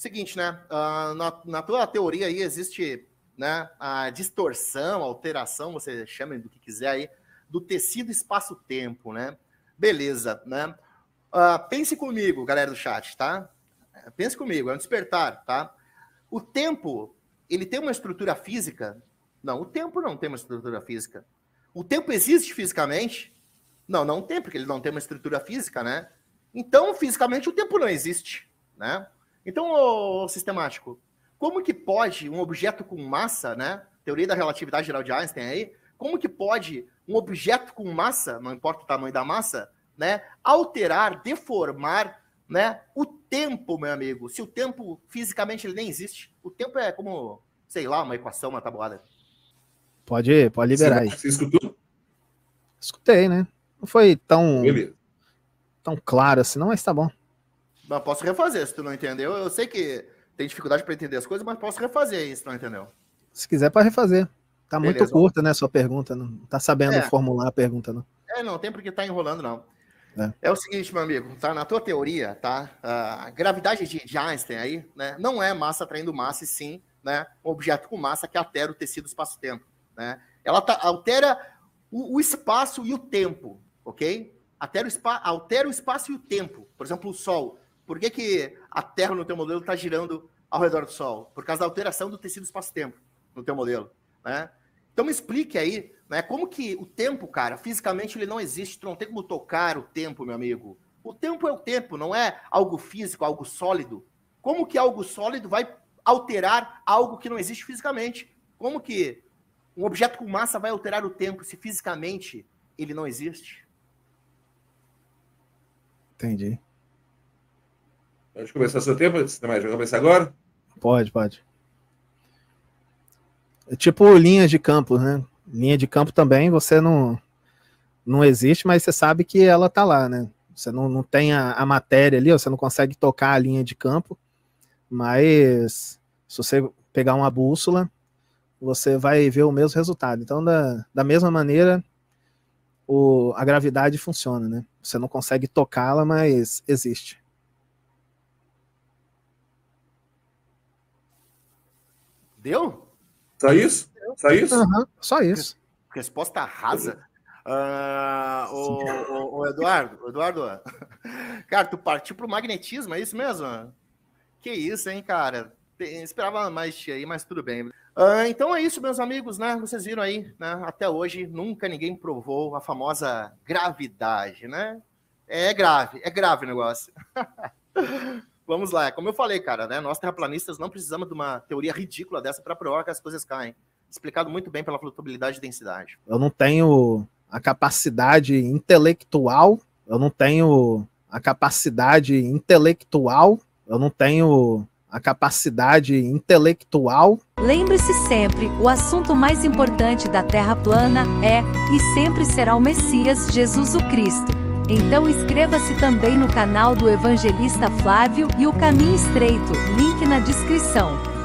Seguinte, né? Na tua teoria aí existe, né, a distorção, alteração, você chama do que quiser aí, do tecido espaço-tempo, né? Beleza, né? Pense comigo, galera do chat, tá? Pense comigo, é um despertar, tá? O tempo, ele tem uma estrutura física? Não, o tempo não tem uma estrutura física. O tempo existe fisicamente? Não, não tem, porque ele não tem uma estrutura física, né? Então, fisicamente, o tempo não existe, né? Então, ô sistemático, como que pode um objeto com massa, né? Teoria da relatividade geral de Einstein aí, como que pode um objeto com massa, não importa o tamanho da massa, né, alterar, deformar, né, o tempo, meu amigo? Se o tempo, fisicamente, ele nem existe. O tempo é como, sei lá, uma equação, uma tabuada. Pode liberar aí. Você escutou? Escutei, né? Não foi tão Beleza. claro assim, não, mas tá bom. Mas posso refazer, se tu não entendeu. Eu sei que tem dificuldade para entender as coisas, mas posso refazer aí, se tu não entendeu. Se quiser, pode refazer. Tá Beleza, muito curta, né, sua pergunta. Não tá sabendo formular a pergunta, não. Não tem porque tá enrolando, não. É o seguinte, meu amigo, tá? Na tua teoria, tá? A gravidade de Einstein aí, né? Não é massa atraindo massa, e sim, né? Um objeto com massa que altera o tecido espaço-tempo, né? Ela altera o espaço e o tempo, ok? Altera o espaço e o tempo. Por exemplo, o Sol. Por que a Terra no teu modelo está girando ao redor do Sol? Por causa da alteração do tecido espaço-tempo no teu modelo, né? Então me explique aí, né, como que o tempo, cara, fisicamente ele não existe, tu não tem como tocar o tempo, meu amigo. O tempo é o tempo, não é algo físico, algo sólido. Como que algo sólido vai alterar algo que não existe fisicamente? Como que um objeto com massa vai alterar o tempo se fisicamente ele não existe? Entendi. Pode começar seu tempo, vai começar agora? Pode. É tipo linhas de campo, né? Linha de campo também, você não existe, mas você sabe que ela tá lá, né? Você não tem a matéria ali, você não consegue tocar a linha de campo, mas se você pegar uma bússola, você vai ver o mesmo resultado. Então, da mesma maneira, a gravidade funciona, né? Você não consegue tocá-la, mas existe. Deu? Só isso? Só isso? Uhum, só isso. Resposta rasa. Eduardo, cara, tu partiu pro magnetismo, é isso mesmo? Que isso, hein, cara? Esperava mais de ti aí, mas tudo bem. Então é isso, meus amigos, né? Vocês viram aí, né? Até hoje nunca ninguém provou a famosa gravidade, né? É grave o negócio. Vamos lá, como eu falei, cara, né? Nós terraplanistas não precisamos de uma teoria ridícula dessa para provar que as coisas caem. Explicado muito bem pela flutuabilidade e densidade. Eu não tenho a capacidade intelectual, Lembre-se sempre, o assunto mais importante da Terra plana é, e sempre será o Messias, Jesus o Cristo. Então inscreva-se também no canal do Evangelista Flávio e o Caminho Estreito, link na descrição.